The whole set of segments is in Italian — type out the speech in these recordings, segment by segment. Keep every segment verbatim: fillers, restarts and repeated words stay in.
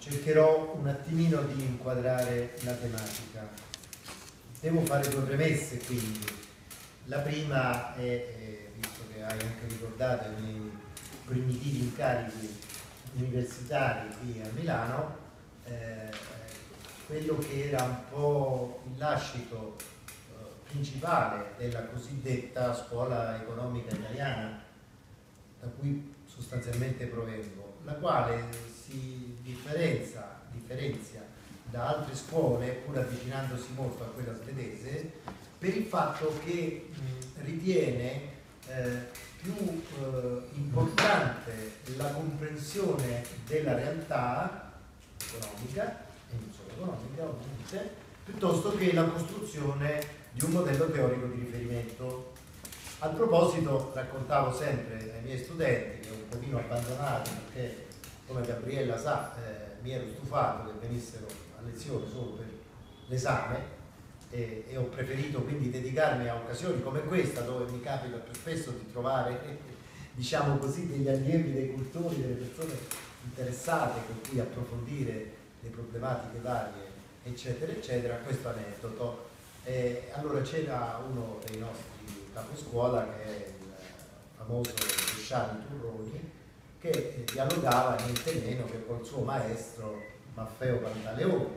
cercherò un attimino di inquadrare la tematica. Devo fare due premesse, quindi. La prima è, eh, visto che hai anche ricordato i miei primitivi incarichi universitari qui a Milano, eh, quello che era un po' il lascito eh, principale della cosiddetta scuola economica italiana, da cui sostanzialmente provengo, la quale si differenzia, differenzia da altre scuole, pur avvicinandosi molto a quella svedese, per il fatto che mh, ritiene eh, più eh, importante la comprensione della realtà economica, e non solo economica ovviamente, piuttosto che la costruzione di un modello teorico di riferimento. A proposito, raccontavo sempre ai miei studenti, che ho un pochino abbandonato perché, come Gabriella sa, eh, mi ero stufato che venissero a lezione solo per l'esame, e, e ho preferito quindi dedicarmi a occasioni come questa, dove mi capita più spesso di trovare, eh, diciamo così, degli allievi, dei cultori, delle persone interessate con cui approfondire le problematiche varie, eccetera, eccetera. Questo aneddoto. Eh, allora c'era uno dei nostri caposcuola, che è il famoso Bresciani Turroni, che eh, dialogava niente meno che col suo maestro Maffeo Pantaleone.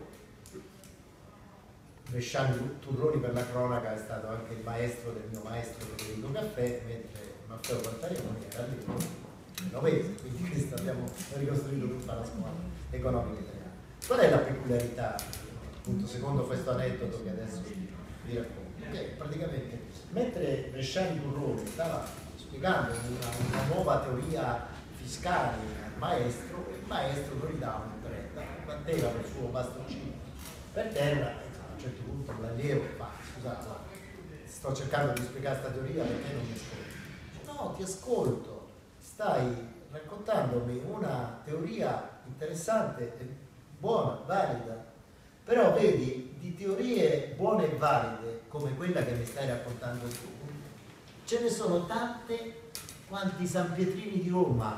Bresciani Turroni, per la cronaca, è stato anche il maestro del mio maestro Federico Caffè, mentre Maffeo Pantaleone era lì genovese, quindi questo abbiamo ricostruito tutta la scuola economica italiana. Qual è la peculiarità, appunto, secondo questo aneddoto che adesso vi racconto? Che praticamente, mentre Bresciani Turroni stava spiegando una, una nuova teoria fiscale al maestro, il maestro non gli dava un'operetta, batteva col suo bastoncino per terra. A un certo punto l'allievo fa: scusate, sto cercando di spiegare questa teoria, perché non mi ascolti? No, ti ascolto, stai raccontandomi una teoria interessante, buona, valida, però vedi, di teorie buone e valide come quella che mi stai raccontando tu, ce ne sono tante quanti San Pietrini di Roma.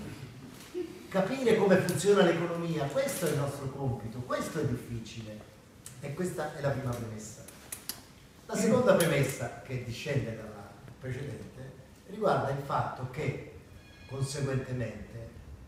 Capire come funziona l'economia, questo è il nostro compito, questo è difficile. E questa è la prima premessa. La seconda premessa, che discende dalla precedente, riguarda il fatto che, conseguentemente,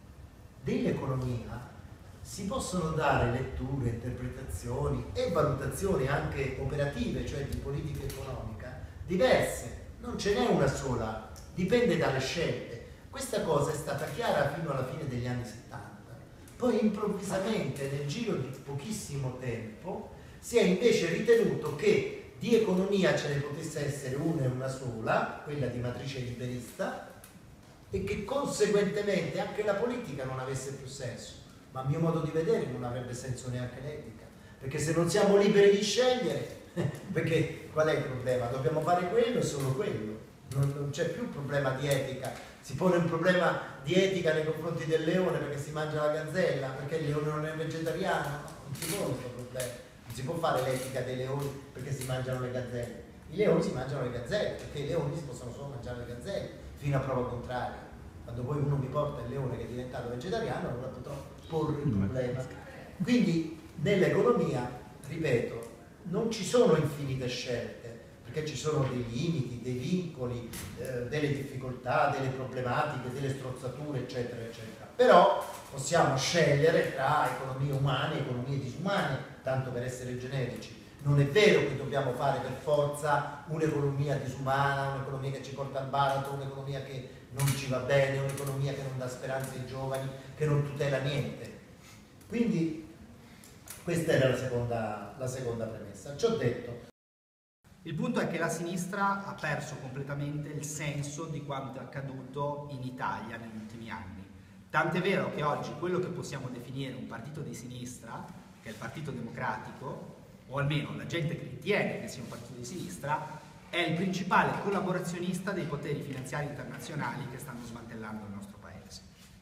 dell'economia si possono dare letture, interpretazioni e valutazioni anche operative, cioè di politica economica, diverse. Non ce n'è una sola, dipende dalle scelte. Questa cosa è stata chiara fino alla fine degli anni settanta. Poi improvvisamente, nel giro di pochissimo tempo, si è invece ritenuto che di economia ce ne potesse essere una e una sola, quella di matrice liberista, e che conseguentemente anche la politica non avesse più senso. Ma a mio modo di vedere non avrebbe senso neanche l'etica, perché se non siamo liberi di scegliere, perché qual è il problema? Dobbiamo fare quello e solo quello, non, non c'è più un problema di etica. Si pone un problema di etica nei confronti del leone perché si mangia la gazzella, perché il leone non è vegetariano, no, non si pone questo problema. Non si può fare l'etica dei leoni perché si mangiano le gazzelle. I leoni si mangiano le gazzelle, perché i leoni si possono solo mangiare le gazzelle, fino a prova contraria. Quando poi uno mi porta il leone che è diventato vegetariano, allora potrò porre il problema. Quindi nell'economia, ripeto, non ci sono infinite scelte, perché ci sono dei limiti, dei vincoli, eh, delle difficoltà, delle problematiche, delle strozzature, eccetera, eccetera. Però possiamo scegliere tra economie umane e economie disumane, tanto per essere generici. Non è vero che dobbiamo fare per forza un'economia disumana, un'economia che ci porta al baratro, un'economia che non ci va bene, un'economia che non dà speranza ai giovani, che non tutela niente. Quindi questa era la seconda, la seconda premessa. Ciò detto, il punto è che la sinistra ha perso completamente il senso di quanto è accaduto in Italia negli ultimi anni. Tant'è vero che oggi quello che possiamo definire un partito di sinistra, che è il Partito Democratico, o almeno la gente che ritiene che sia un partito di sinistra, è il principale collaborazionista dei poteri finanziari internazionali che stanno smantellando il nostro paese.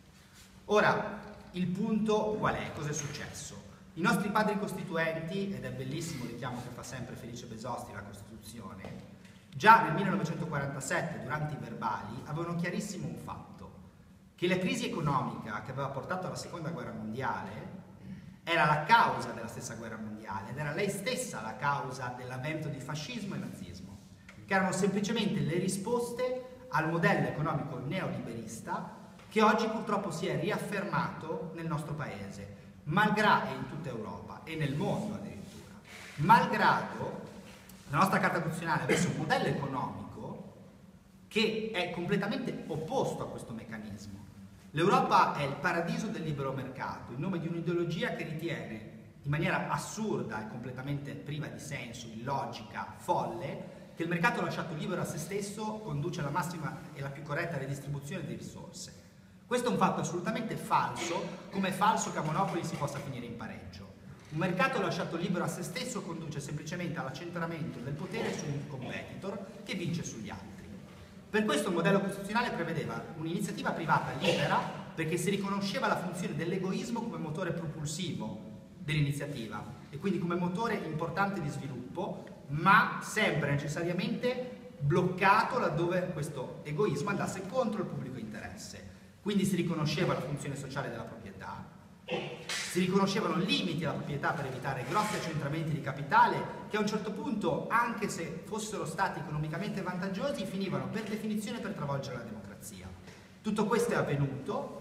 Ora, il punto qual è? Cosa è successo? I nostri padri costituenti, ed è bellissimo il richiamo che fa sempre Felice Besosti alla Costituzione, già nel millenovecentoquarantasette, durante i verbali, avevano chiarissimo un fatto, che la crisi economica che aveva portato alla Seconda Guerra Mondiale era la causa della stessa guerra mondiale ed era lei stessa la causa dell'avvento di fascismo e nazismo, che erano semplicemente le risposte al modello economico neoliberista che oggi purtroppo si è riaffermato nel nostro paese, malgrado e in tutta Europa e nel mondo addirittura, malgrado la nostra Carta Costituzionale avesse un modello economico che è completamente opposto a questo meccanismo. L'Europa è il paradiso del libero mercato, in nome di un'ideologia che ritiene in maniera assurda e completamente priva di senso, illogica, folle, che il mercato lasciato libero a se stesso conduce alla massima e la più corretta redistribuzione di risorse. Questo è un fatto assolutamente falso, come è falso che a Monopoli si possa finire in pareggio. Un mercato lasciato libero a se stesso conduce semplicemente all'accentramento del potere su un competitor che vince sugli altri. Per questo il modello costituzionale prevedeva un'iniziativa privata libera, perché si riconosceva la funzione dell'egoismo come motore propulsivo dell'iniziativa e quindi come motore importante di sviluppo, ma sempre necessariamente bloccato laddove questo egoismo andasse contro il pubblico interesse. Quindi si riconosceva la funzione sociale della proprietà, si riconoscevano limiti alla proprietà per evitare grossi accentramenti di capitale che a un certo punto, anche se fossero stati economicamente vantaggiosi, finivano per definizione per travolgere la democrazia. Tutto questo è avvenuto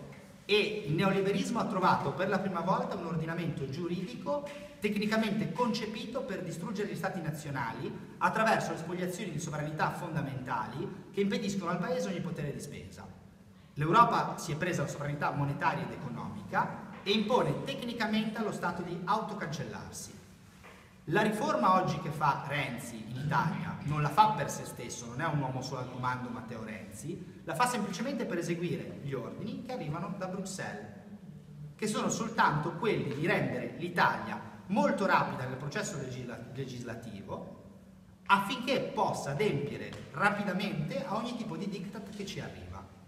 e il neoliberismo ha trovato per la prima volta un ordinamento giuridico tecnicamente concepito per distruggere gli stati nazionali attraverso le spoliazioni di sovranità fondamentali che impediscono al paese ogni potere di spesa. L'Europa si è presa la sovranità monetaria ed economica e impone tecnicamente allo Stato di autocancellarsi. La riforma oggi che fa Renzi in Italia non la fa per se stesso, non è un uomo solo al comando Matteo Renzi, la fa semplicemente per eseguire gli ordini che arrivano da Bruxelles, che sono soltanto quelli di rendere l'Italia molto rapida nel processo legisla- legislativo affinché possa adempiere rapidamente a ogni tipo di diktat che ci arriva.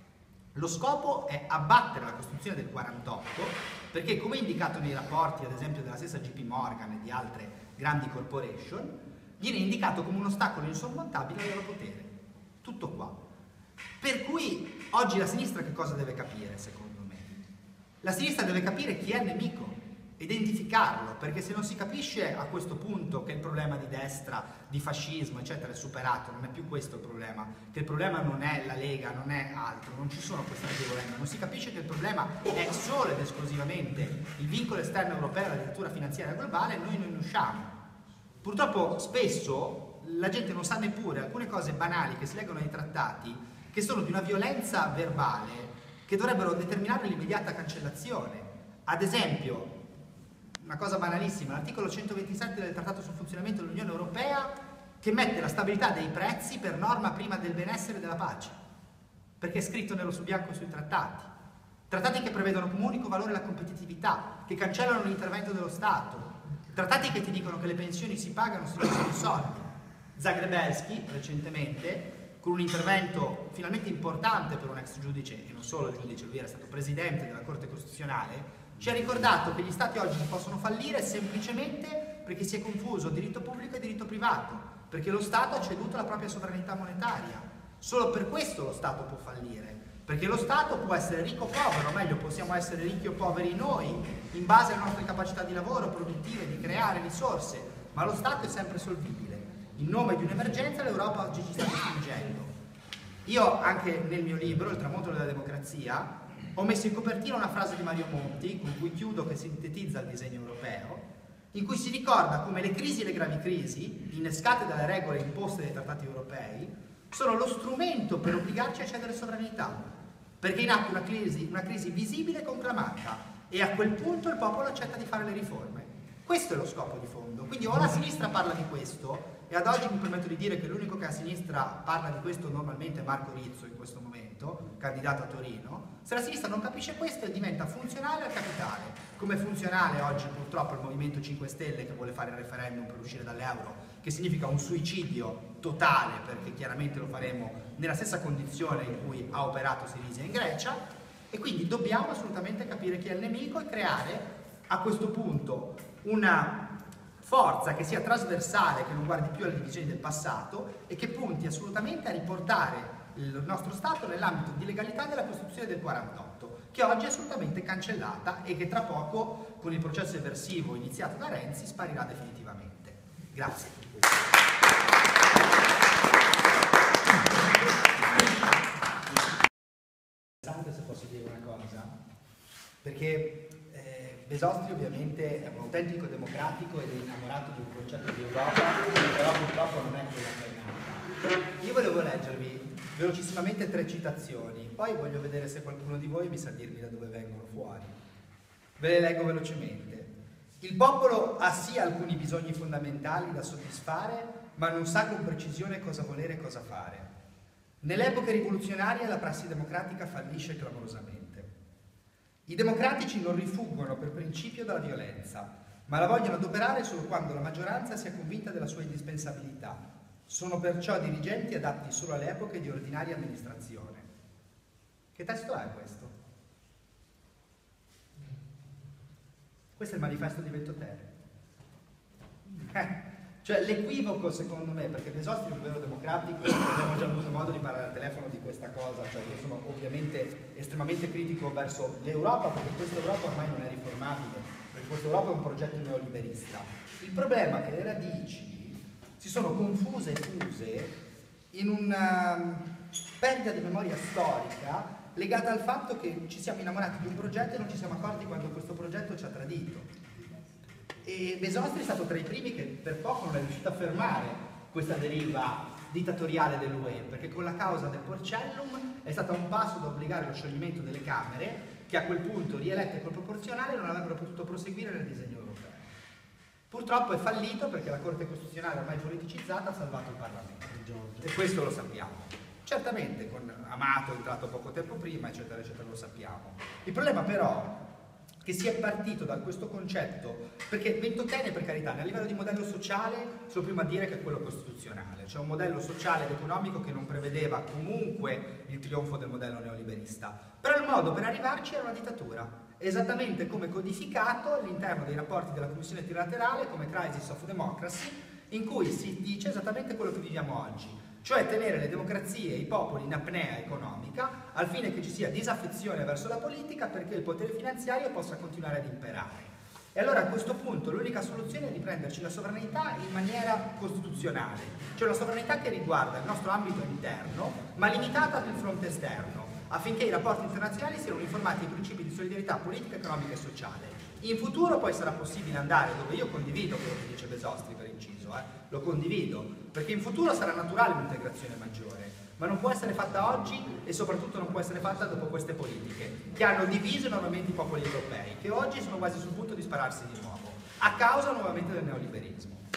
Lo scopo è abbattere la Costituzione del quarantotto perché, come indicato nei rapporti ad esempio della stessa J P Morgan e di altre grandi corporation, viene indicato come un ostacolo insormontabile al loro potere. Tutto qua. Per cui oggi la sinistra che cosa deve capire, secondo me? La sinistra deve capire chi è il nemico, identificarlo, perché se non si capisce a questo punto che il problema di destra, di fascismo, eccetera, è superato, non è più questo il problema, che il problema non è la Lega, non è altro, non ci sono queste violenze, non si capisce che il problema è solo ed esclusivamente il vincolo esterno europeo alla dittatura finanziaria globale, noi non ne usciamo. Purtroppo spesso la gente non sa neppure alcune cose banali che si leggono nei trattati, che sono di una violenza verbale che dovrebbero determinare l'immediata cancellazione. Ad esempio, una cosa banalissima, l'articolo centoventisette del Trattato sul funzionamento dell'Unione Europea che mette la stabilità dei prezzi per norma prima del benessere e della pace, perché è scritto nero su bianco sui trattati. Trattati che prevedono come unico valore la competitività, che cancellano l'intervento dello Stato, trattati che ti dicono che le pensioni si pagano se non sono soldi. Zagrebelsky, recentemente, con un intervento finalmente importante per un ex giudice, e non solo giudice, lui era stato presidente della Corte Costituzionale, ci ha ricordato che gli Stati oggi possono fallire semplicemente perché si è confuso diritto pubblico e diritto privato, perché lo Stato ha ceduto la propria sovranità monetaria. Solo per questo lo Stato può fallire, perché lo Stato può essere ricco o povero, o meglio possiamo essere ricchi o poveri noi, in base alle nostre capacità di lavoro, produttive, di creare risorse, ma lo Stato è sempre solvibile. In nome di un'emergenza l'Europa oggi ci sta costringendo. Io anche nel mio libro, Il tramonto della democrazia, ho messo in copertina una frase di Mario Monti, con cui chiudo, che sintetizza il disegno europeo, in cui si ricorda come le crisi e le gravi crisi, innescate dalle regole imposte dai trattati europei, sono lo strumento per obbligarci a cedere sovranità, perché è in atto una crisi, una crisi visibile e conclamata, e a quel punto il popolo accetta di fare le riforme. Questo è lo scopo di fondo. Quindi o la sinistra parla di questo, e ad oggi mi permetto di dire che l'unico che a sinistra parla di questo normalmente è Marco Rizzo in questo momento, candidato a Torino. Se la sinistra non capisce questo diventa funzionale al capitale, come è funzionale oggi purtroppo il Movimento cinque Stelle che vuole fare il referendum per uscire dall'euro, che significa un suicidio totale, perché chiaramente lo faremo nella stessa condizione in cui ha operato Syriza in Grecia, e quindi dobbiamo assolutamente capire chi è il nemico e creare a questo punto una forza che sia trasversale, che non guardi più alle divisioni del passato e che punti assolutamente a riportare il nostro Stato nell'ambito di legalità della Costituzione del quarantotto, che oggi è assolutamente cancellata e che tra poco, con il processo eversivo iniziato da Renzi, sparirà definitivamente. Grazie. Se posso dire una cosa, perché eh, Besostri ovviamente è un autentico democratico ed è innamorato di un concetto di Europa, però purtroppo non è quella che è nata. Io volevo leggervi velocissimamente tre citazioni, poi voglio vedere se qualcuno di voi mi sa dirmi da dove vengono fuori. Ve le leggo velocemente. Il popolo ha sì alcuni bisogni fondamentali da soddisfare, ma non sa con precisione cosa volere e cosa fare. Nelle epoche rivoluzionarie la prassi democratica fallisce clamorosamente. I democratici non rifuggono per principio dalla violenza, ma la vogliono adoperare solo quando la maggioranza sia convinta della sua indispensabilità. Sono perciò dirigenti adatti solo alle epoche di ordinaria amministrazione. Che testo è questo? Questo è il manifesto di Ventotene. Eh. Cioè l'equivoco secondo me, perché Besostri è un vero democratico, abbiamo già avuto modo di parlare al telefono di questa cosa, cioè io sono ovviamente estremamente critico verso l'Europa, perché questa Europa ormai non è riformabile, perché questa Europa è un progetto neoliberista. Il problema è che le radici si sono confuse e fuse in una perdita di memoria storica legata al fatto che ci siamo innamorati di un progetto e non ci siamo accorti quando questo progetto ci ha tradito. E Besostri è stato tra i primi che per poco non è riuscito a fermare questa deriva dittatoriale dell'U E, perché con la causa del Porcellum è stato a un passo da obbligare lo scioglimento delle Camere, che a quel punto, rielette col proporzionale, non avrebbero potuto proseguire nel disegno europeo. Purtroppo è fallito perché la Corte Costituzionale, ormai politicizzata, ha salvato il Parlamento. E questo lo sappiamo. Certamente, con Amato è entrato poco tempo prima, eccetera, eccetera, lo sappiamo. Il problema però che si è partito da questo concetto, perché Ventotene, per carità, a livello di modello sociale, sono prima a dire che è quello costituzionale, cioè un modello sociale ed economico che non prevedeva comunque il trionfo del modello neoliberista, però il modo per arrivarci era una dittatura, esattamente come codificato all'interno dei rapporti della Commissione trilaterale come Crisis of Democracy, in cui si dice esattamente quello che viviamo oggi, cioè tenere le democrazie e i popoli in apnea economica al fine che ci sia disaffezione verso la politica perché il potere finanziario possa continuare ad imperare. E allora a questo punto l'unica soluzione è di prenderci la sovranità in maniera costituzionale, cioè una sovranità che riguarda il nostro ambito interno ma limitata al fronte esterno, affinché i rapporti internazionali siano uniformati ai principi di solidarietà politica, economica e sociale. In futuro poi sarà possibile andare dove io condivido quello che dice Besostri, per inciso, eh, lo condivido, perché in futuro sarà naturale un'integrazione maggiore, ma non può essere fatta oggi e soprattutto non può essere fatta dopo queste politiche, che hanno diviso enormemente i popoli europei, che oggi sono quasi sul punto di spararsi di nuovo, a causa nuovamente del neoliberismo.